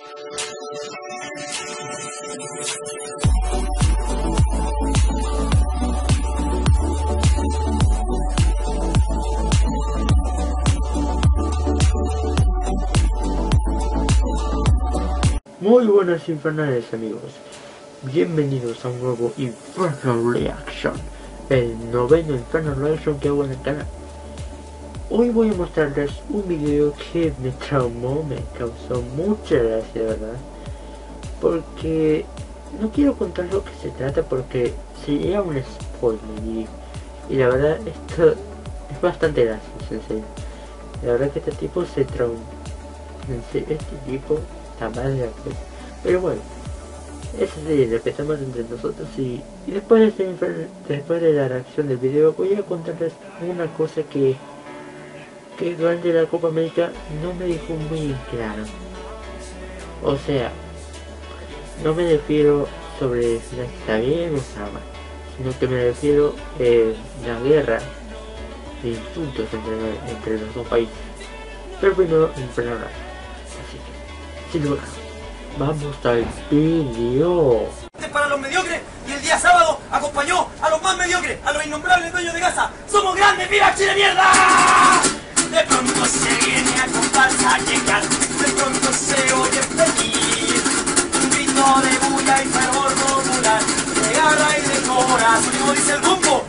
Muy buenas infernales amigos, bienvenidos a un nuevo Infernal Reaction, el 9º Infernal Reaction que hago en el canal. Hoy voy a mostrarles un video que me traumó, me causó mucha gracia, ¿verdad? Porque no quiero contar lo que se trata porque sería un spoiler y la verdad esto es bastante gracioso, en serio. La verdad que este tipo se traumó, este tipo está mal de la cosa. Pero bueno, eso sí, lo que estamos entre nosotros y después de la reacción del video voy a contarles una cosa que durante la Copa América no me dijo muy claro. O sea, no me refiero sobre si está bien o está mal, sino que me refiero a la guerra de insultos entre los dos países. Pero primero, Infernal Reaction. Así que, sin lugar, vamos al vídeo. Para los mediocres, y el día sábado acompañó a los más mediocres, a los innombrables dueños de casa. ¡Somos grandes! ¡Viva Chile, mierda! De pronto se viene a comparsa a llegar, de pronto se oye feliz un grito de bulla y fervor popular, de garra y de corazón, como dice el rumbo.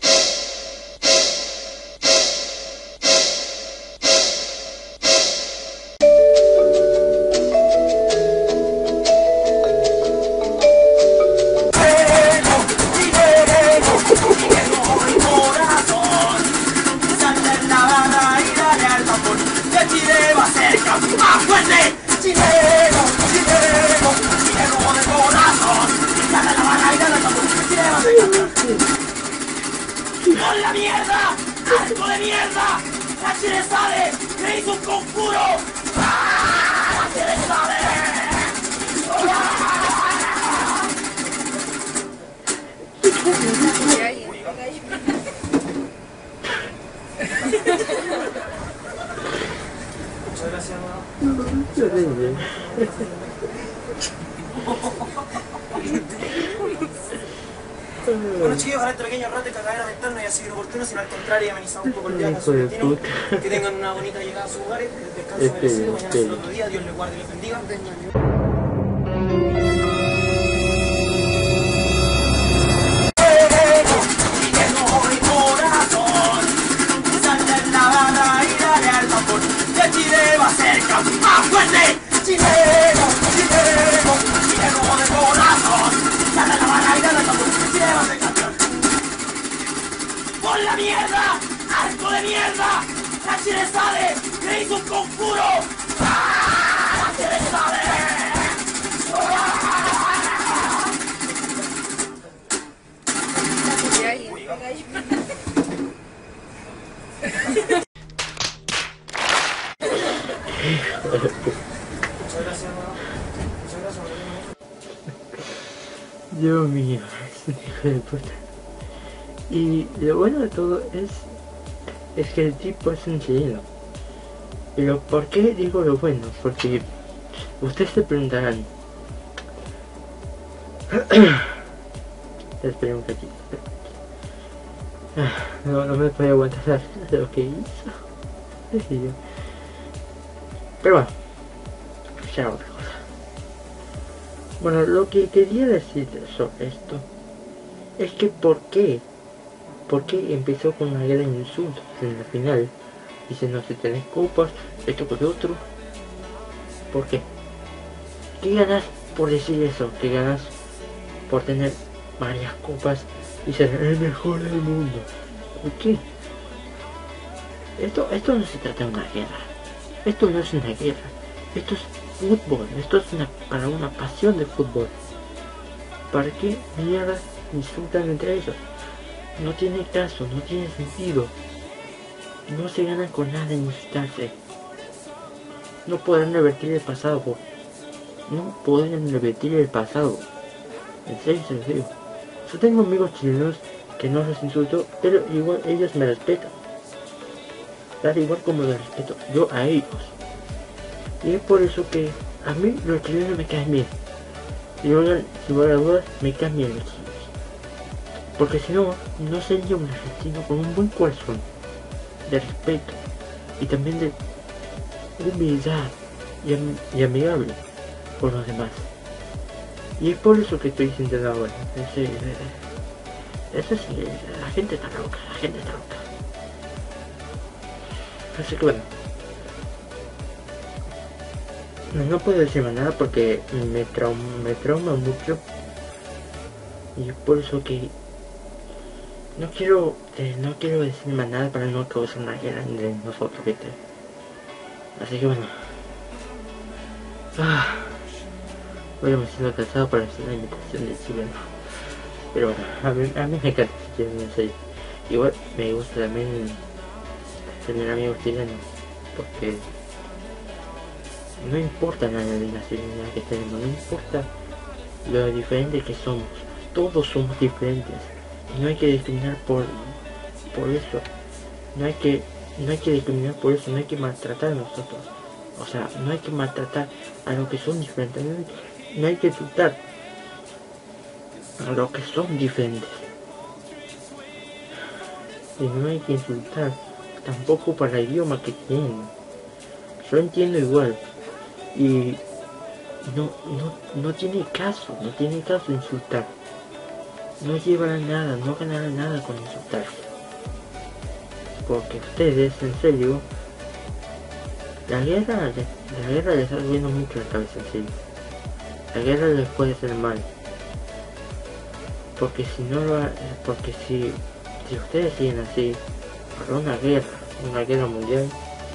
¡Con la mierda! ¡Asco de mierda! ¡La Chile sabe! ¡Le hizo un conjuro! ¡Ah! ¡La Chile sabe! Muchas gracias, Horrible. Bueno, chicos, ojalá este pequeño rato de cagadera mental no haya sido oportuno, sino al contrario, amenizar un poco el día con su destino. Que tengan una bonita llegada a sus hogares, el descanso merecido, mañana es el otro día, Dios les guarde y les bendiga. Chile va a ser campeón más fuerte. Chileno, chileno, chileno de corazón. Dale la barra y dale la tambor. Chile va a ser campeón. ¡Por la mierda! ¡Asco de mierda! ¡La Chile sabe! ¡Le hizo un conjuro! ¡Ah! ¡La Chile sabe! Muchas gracias, muchas gracias. Dios mío, es un hijo de puta. Y lo bueno de todo es que el tipo es un chileno. Pero ¿por qué digo lo bueno? Porque ustedes se preguntarán. Esperen un poquito. No me puedo aguantar lo que hizo. Pero bueno, ya otra cosa. Bueno, lo que quería decir sobre esto es que ¿por qué empezó con una guerra de insultos en la final? Dice, no sé, tenés copas, esto por otro. ¿Por qué? ¿Qué ganas por decir eso? ¿Qué ganas por tener varias copas y ser el mejor del mundo? ¿Por qué? Esto no se trata de una guerra. Esto no es una guerra. Esto es fútbol. Esto es para una pasión de fútbol. ¿Para qué mierda insultan entre ellos? No tiene caso, no tiene sentido. No se ganan con nada en insultarse. No podrán revertir el pasado. No pueden revertir el pasado. En serio se los digo. Yo tengo amigos chilenos que no los insulto, pero igual ellos me respetan. Tal igual como los respeto yo a ellos. Y es por eso que a mí los chilenos me caen bien. Si lugar a dudas, me caen bien los chilenos. Porque si no, no sería un argentino con un buen corazón, de respeto y también de humildad y amigable con los demás. Y es por eso que estoy sintiendo ahora. Eso sí, la gente está loca, la gente está loca. Así que bueno. No puedo decir más nada porque me trauma mucho. Y es por eso que no quiero decir más nada para no causar una guerra entre nosotros, ¿viste? Así que bueno. Hoy me siento cansado para hacer la imitación de chileno. Pero bueno, a mí me encanta el chileno, en serio. Igual me gusta también tener amigos chilenos. Porque no importa la nacionalidad que tenemos, no importa lo diferente que somos. Todos somos diferentes. Y no hay que discriminar por eso. No hay que discriminar por eso, no hay que maltratar a nosotros. O sea, no hay que maltratar a los que son diferentes. No hay que insultar a los que son diferentes. Y no hay que insultar tampoco para el idioma que tienen. Yo entiendo igual. Y no tiene caso insultar. No llevará nada, no ganará nada con insultar. Porque ustedes, en serio, la guerra les está subiendo mucho la cabeza, en serio. La guerra les puede hacer mal. Porque si ustedes siguen así, habrá una guerra mundial.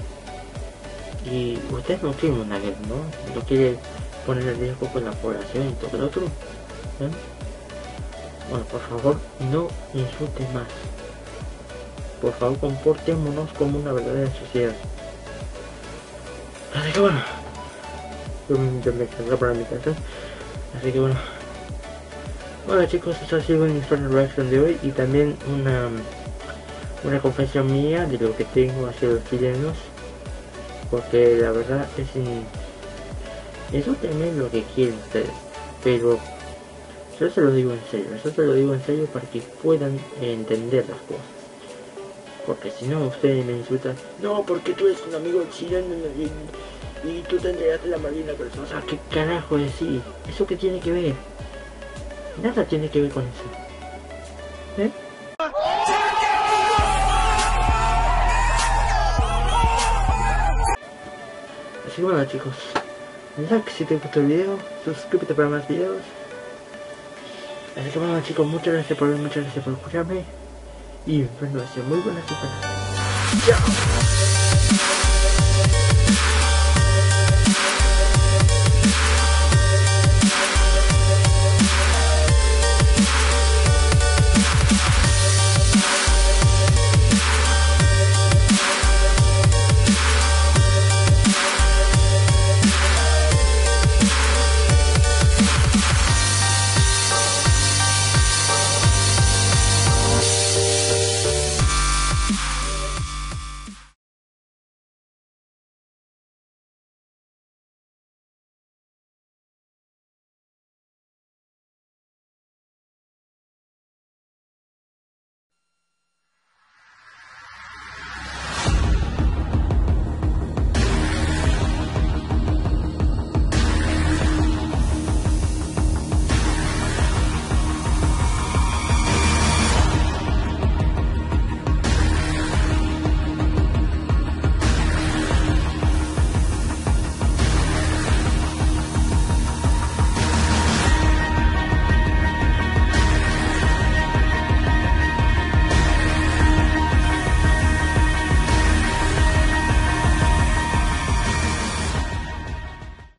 Y ustedes no quieren una guerra, ¿no? No quieren poner en riesgo con la población y todo lo otro. ¿Eh? Bueno, por favor, no insulten más. Por favor, comportémonos como una verdadera sociedad. Así que bueno, yo me quedaré para mi casa. Así que bueno. Bueno chicos, eso ha sido un Infernal Reaction de hoy y también una confesión mía de lo que tengo hacia los chilenos. Porque la verdad eso también es lo que quieren ustedes. Pero yo se lo digo en serio para que puedan entender las cosas. Porque si no, ustedes me insultan. No, porque tú eres un amigo chileno y tú te entregaste la marina persona. O sea, ¿qué carajo decir? ¿Eso qué tiene que ver? Nada tiene que ver con eso. ¿Eh? Así que bueno chicos, like si te gustó el video, suscríbete para más videos. Así que bueno chicos, muchas gracias por escucharme. Y bueno, ha sido muy buena semana. ¡Chao!